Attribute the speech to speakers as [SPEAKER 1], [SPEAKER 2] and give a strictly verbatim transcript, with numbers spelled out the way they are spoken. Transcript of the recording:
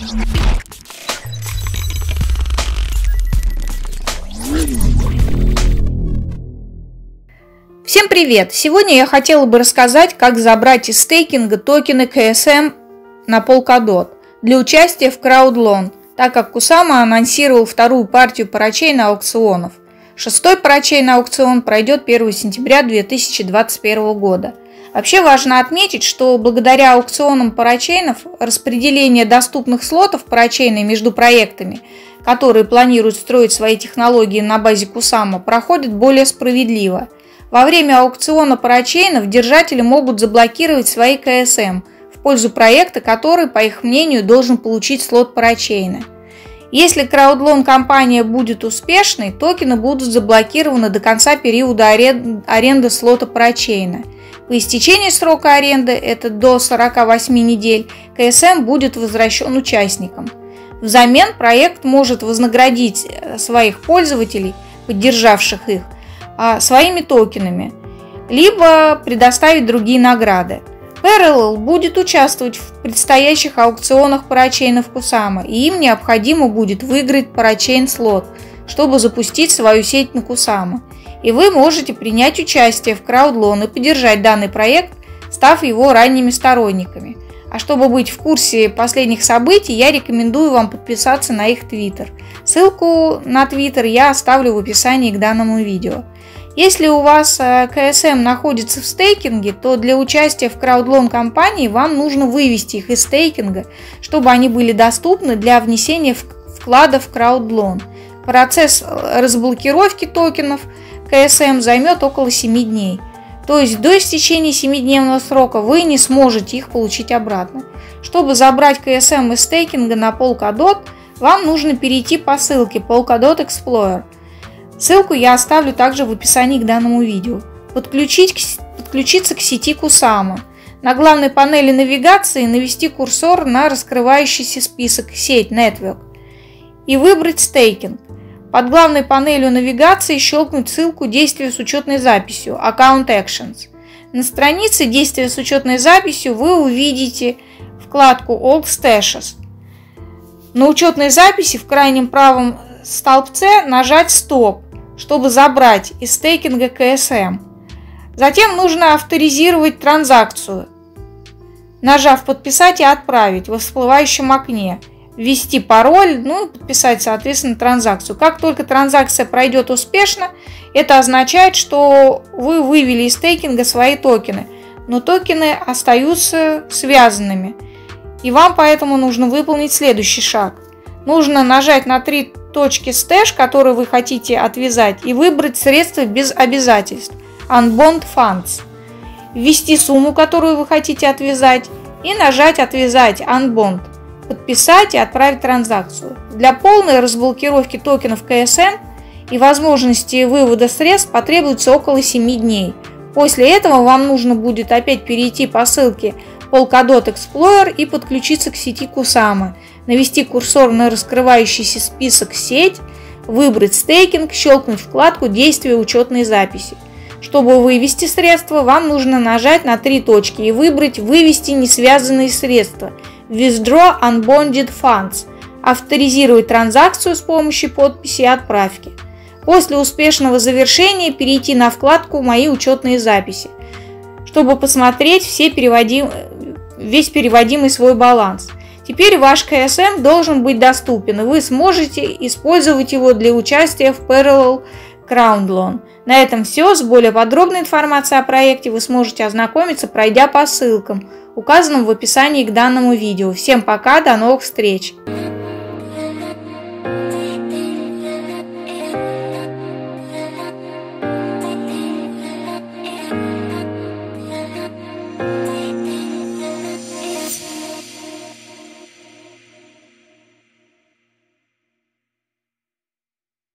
[SPEAKER 1] Всем привет! Сегодня я хотела бы рассказать, как забрать из стейкинга токены кей эс эм на Polkadot для участия в CrowdLoan, так как Kusama анонсировал вторую партию парачейн аукционов. Шестой парачейн аукцион пройдет первого сентября две тысячи двадцать первого года. Вообще важно отметить, что благодаря аукционам парачейнов распределение доступных слотов парачейна между проектами, которые планируют строить свои технологии на базе Kusama, проходит более справедливо. Во время аукциона парачейнов держатели могут заблокировать свои кей эс эм в пользу проекта, который, по их мнению, должен получить слот парачейна. Если CrowdLoan компания будет успешной, токены будут заблокированы до конца периода аренды слота парачейна. По истечении срока аренды, это до сорока восьми недель, кей эс эм будет возвращен участникам. Взамен проект может вознаградить своих пользователей, поддержавших их, своими токенами, либо предоставить другие награды. Parallel будет участвовать в предстоящих аукционах парачейнов Kusama, и им необходимо будет выиграть парачейн слот, чтобы запустить свою сеть на Kusama. И вы можете принять участие в CrowdLoan и поддержать данный проект, став его ранними сторонниками. А чтобы быть в курсе последних событий, я рекомендую вам подписаться на их Twitter. Ссылку на Twitter я оставлю в описании к данному видео. Если у вас кей эс эм находится в стейкинге, то для участия в CrowdLoan компании вам нужно вывести их из стейкинга, чтобы они были доступны для внесения вклада в CrowdLoan. Процесс разблокировки токенов кей эс эм займет около семи дней. То есть до истечения семидневного срока вы не сможете их получить обратно. Чтобы забрать кей эс эм из стейкинга на Polkadot, вам нужно перейти по ссылке Polkadot Explorer. Ссылку я оставлю также в описании к данному видео. Подключить, подключиться к сети Kusama. На главной панели навигации навести курсор на раскрывающийся список «Сеть Network» и выбрать стейкинг. Под главной панелью навигации щелкнуть ссылку «Действие с учетной записью» Account Actions. На странице «Действие с учетной записью» вы увидите вкладку All Stashes. На учетной записи в крайнем правом столбце нажать «Стоп», чтобы забрать из стейкинга кей эс эм. Затем нужно авторизировать транзакцию, нажав «Подписать» и «Отправить» во всплывающем окне, ввести пароль, ну и подписать, соответственно, транзакцию. Как только транзакция пройдет успешно, это означает, что вы вывели из стейкинга свои токены, но токены остаются связанными, и вам поэтому нужно выполнить следующий шаг. Нужно нажать на три точки стэш, которые вы хотите отвязать, и выбрать средства без обязательств Unbound Funds, ввести сумму, которую вы хотите отвязать, и нажать «Отвязать Unbound», подписать и отправить транзакцию. Для полной разблокировки токенов кей эс эм и возможности вывода средств потребуется около семи дней. После этого вам нужно будет опять перейти по ссылке Polkadot Explorer и подключиться к сети Kusama, навести курсор на раскрывающийся список «Сеть», выбрать стейкинг, щелкнуть вкладку «Действие учетной записи». Чтобы вывести средства, вам нужно нажать на три точки и выбрать «Вывести несвязанные средства» Withdraw Unbounded Funds, авторизировать транзакцию с помощью подписи и отправки. После успешного завершения перейти на вкладку «Мои учетные записи», чтобы посмотреть все переводим... весь переводимый свой баланс. Теперь ваш кей эс эм должен быть доступен, и вы сможете использовать его для участия в Parallel CrowdLoan. На этом все. С более подробной информацией о проекте вы сможете ознакомиться, пройдя по ссылкам, указанным в описании к данному видео. Всем пока, до новых встреч!